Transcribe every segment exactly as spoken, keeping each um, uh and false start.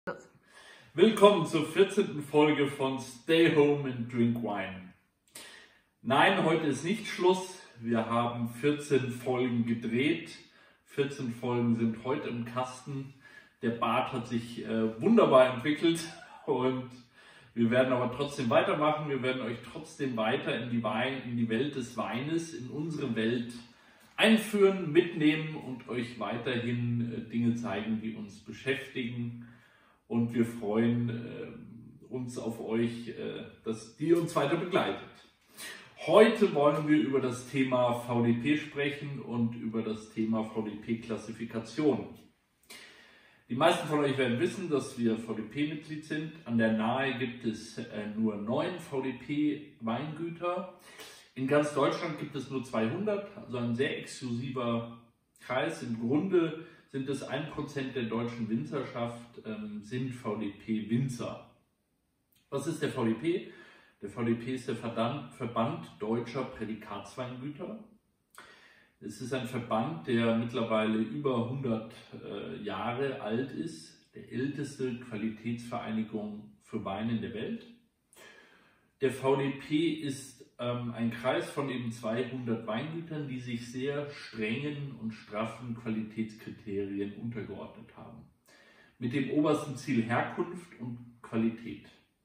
Willkommen zur vierzehnten Folge von Stay Home and Drink Wine. Nein, heute ist nicht Schluss. Wir haben vierzehn Folgen gedreht. vierzehn Folgen sind heute im Kasten. Der Bart hat sich äh, wunderbar entwickelt und wir werden aber trotzdem weitermachen. Wir werden euch trotzdem weiter in die, Wein, in die Welt des Weines, in unsere Welt einführen, mitnehmen und euch weiterhin äh, Dinge zeigen, die uns beschäftigen. Und wir freuen äh, uns auf euch, äh, dass ihr uns weiter begleitet. Heute wollen wir über das Thema V D P sprechen und über das Thema V D P-Klassifikation. Die meisten von euch werden wissen, dass wir V D P-Mitglied sind. An der Nahe gibt es äh, nur neun V D P-Weingüter. In ganz Deutschland gibt es nur zweihundert, also ein sehr exklusiver Kreis. Im Grunde sind es ein Prozent der deutschen Winzerschaft, ähm, sind V D P-Winzer. Was ist der V D P? Der V D P ist der Verband, Verband Deutscher Prädikatsweingüter. Es ist ein Verband, der mittlerweile über hundert äh, Jahre alt ist, der älteste Qualitätsvereinigung für Weine in der Welt. Der V D P ist ähm, ein Kreis von eben zweihundert Weingütern, die sich sehr strengen und straffen Qualitätskriterien untergeordnet haben. Mit dem obersten Ziel Herkunft und Qualität.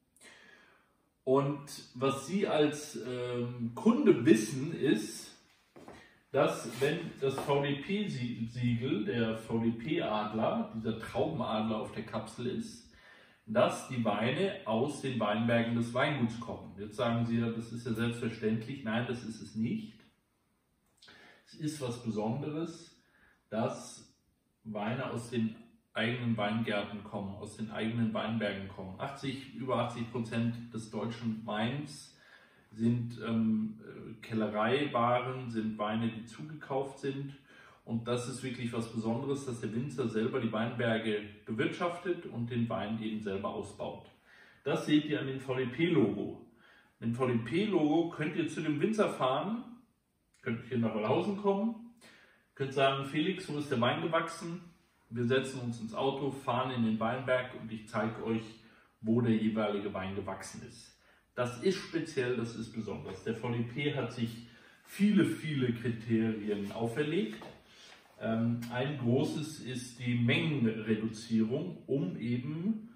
Und was Sie als ähm, Kunde wissen ist, dass wenn das V D P-Siegel, der V D P-Adler, dieser Traubenadler auf der Kapsel ist, dass die Weine aus den Weinbergen des Weinguts kommen. Jetzt sagen Sie, das ist ja selbstverständlich. Nein, das ist es nicht. Es ist was Besonderes, dass Weine aus den eigenen Weingärten kommen, aus den eigenen Weinbergen kommen. achtzig, über achtzig Prozent des deutschen Weins sind ähm, Kellereiwaren, sind Weine, die zugekauft sind. Und das ist wirklich was Besonderes, dass der Winzer selber die Weinberge bewirtschaftet und den Wein eben selber ausbaut. Das seht ihr an dem V D P-Logo. Mit dem V D P-Logo könnt ihr zu dem Winzer fahren, könnt hier nach Wallhausen kommen, könnt sagen, Felix, wo ist der Wein gewachsen? Wir setzen uns ins Auto, fahren in den Weinberg und ich zeige euch, wo der jeweilige Wein gewachsen ist. Das ist speziell, das ist besonders. Der V D P hat sich viele, viele Kriterien auferlegt. Ein großes ist die Mengenreduzierung, um eben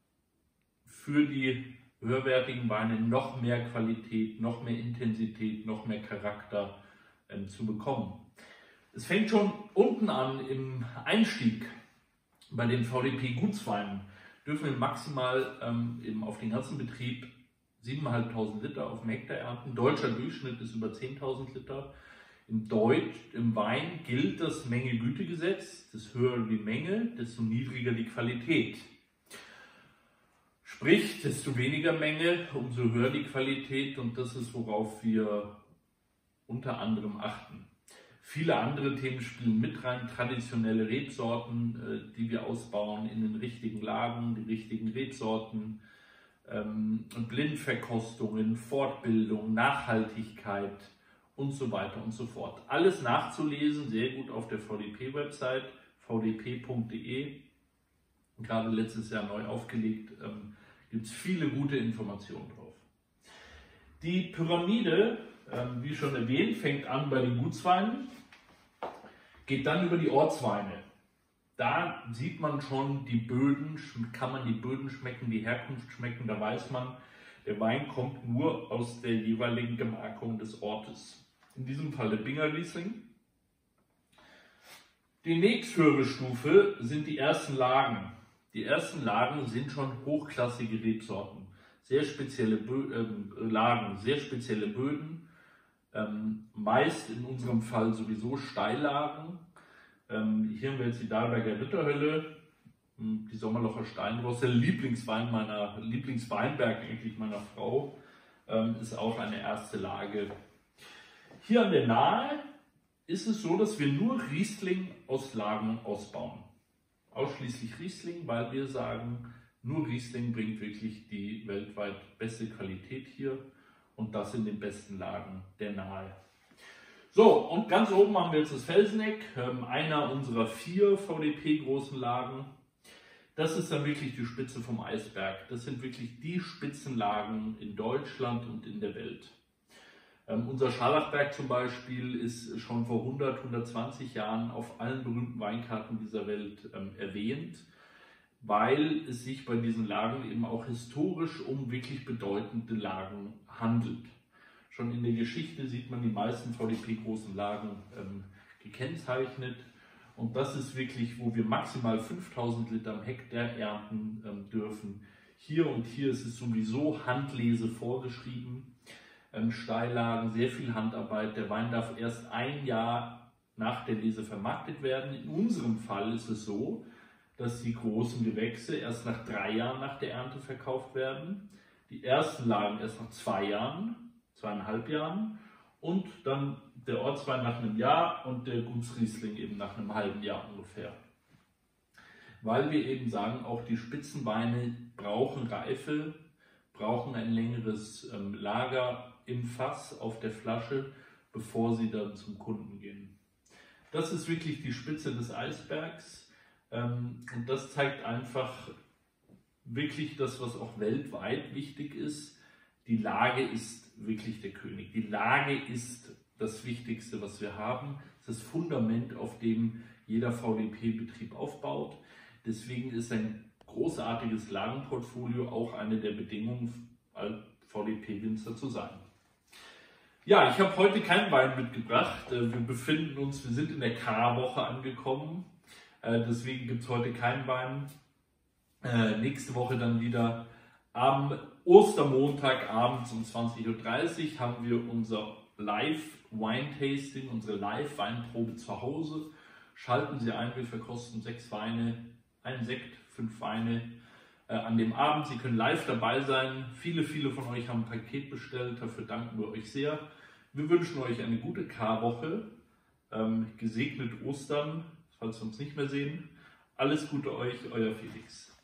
für die höherwertigen Weine noch mehr Qualität, noch mehr Intensität, noch mehr Charakter ähm, zu bekommen. Es fängt schon unten an im Einstieg. Bei den V D P-Gutsweinen dürfen wir maximal ähm, eben auf den ganzen Betrieb siebentausendfünfhundert Liter auf dem Hektar ernten. Deutscher Durchschnitt ist über zehntausend Liter. Im Deutsch, im Wein gilt das Menge-Güte-Gesetz. Desto höher die Menge, desto niedriger die Qualität. Sprich, desto weniger Menge, umso höher die Qualität, und das ist, worauf wir unter anderem achten. Viele andere Themen spielen mit rein, traditionelle Rebsorten, die wir ausbauen in den richtigen Lagen, die richtigen Rebsorten, Blindverkostungen, Fortbildung, Nachhaltigkeit und so weiter und so fort. Alles nachzulesen, sehr gut auf der V D P-Website, v d p punkt d e. Gerade letztes Jahr neu aufgelegt, ähm, gibt es viele gute Informationen drauf. Die Pyramide, ähm, wie schon erwähnt, fängt an bei den Gutsweinen, geht dann über die Ortsweine. Da sieht man schon die Böden, kann man die Böden schmecken, die Herkunft schmecken, da weiß man, der Wein kommt nur aus der jeweiligen Gemarkung des Ortes. In diesem Fall der Binger Riesling. Die nächsthöhere Stufe sind die ersten Lagen. Die ersten Lagen sind schon hochklassige Rebsorten. Sehr spezielle Bö äh, Lagen, sehr spezielle Böden. Ähm, meist in unserem Fall sowieso Steillagen. Ähm, hier haben wir jetzt die Dahlberger Ritterhölle, die Sommerlocher Steinrosse, der Lieblingswein meiner, Lieblingsweinberg eigentlich meiner Frau, ähm, ist auch eine erste Lage. Hier an der Nahe ist es so, dass wir nur Riesling aus Lagen ausbauen. Ausschließlich Riesling, weil wir sagen, nur Riesling bringt wirklich die weltweit beste Qualität hier und das in den besten Lagen der Nahe. So, und ganz oben haben wir jetzt das Felseneck, einer unserer vier V D P großen Lagen. Das ist dann wirklich die Spitze vom Eisberg. Das sind wirklich die Spitzenlagen in Deutschland und in der Welt. Ähm, unser Scharlachberg zum Beispiel ist schon vor hundert, hundertzwanzig Jahren auf allen berühmten Weinkarten dieser Welt ähm, erwähnt, weil es sich bei diesen Lagen eben auch historisch um wirklich bedeutende Lagen handelt. Schon in der Geschichte sieht man die meisten V D P-großen Lagen ähm, gekennzeichnet. Und das ist wirklich, wo wir maximal fünftausend Liter am Hektar ernten ähm, dürfen. Hier und hier ist es sowieso Handlese vorgeschrieben. Ähm, Steillagen, sehr viel Handarbeit. Der Wein darf erst ein Jahr nach der Lese vermarktet werden. In unserem Fall ist es so, dass die großen Gewächse erst nach drei Jahren nach der Ernte verkauft werden. Die ersten Lagen erst nach zwei Jahren, zweieinhalb Jahren. Und dann der Ortswein nach einem Jahr und der Gutsriesling eben nach einem halben Jahr ungefähr. Weil wir eben sagen, auch die Spitzenweine brauchen Reife, brauchen ein längeres ähm, Lager im Fass auf der Flasche, bevor sie dann zum Kunden gehen. Das ist wirklich die Spitze des Eisbergs ähm, und das zeigt einfach wirklich das, was auch weltweit wichtig ist. Die Lage ist wirklich der König. Die Lage ist das Wichtigste, was wir haben. Das Fundament, auf dem jeder V D P-Betrieb aufbaut. Deswegen ist ein großartiges Lagenportfolio auch eine der Bedingungen, als V D P-Winzer zu sein. Ja, ich habe heute keinen Wein mitgebracht. Wir befinden uns, wir sind in der Karwoche angekommen. Deswegen gibt es heute keinen Wein. Nächste Woche dann wieder am Ostermontag abends um zwanzig Uhr dreißig haben wir unser Live-Wine-Tasting, unsere Live-Weinprobe zu Hause. Schalten Sie ein, wir verkosten sechs Weine, einen Sekt, fünf Weine äh, an dem Abend. Sie können live dabei sein. Viele, viele von euch haben ein Paket bestellt, dafür danken wir euch sehr. Wir wünschen euch eine gute Karwoche, ähm, gesegnet Ostern, falls wir uns nicht mehr sehen. Alles Gute euch, euer Felix.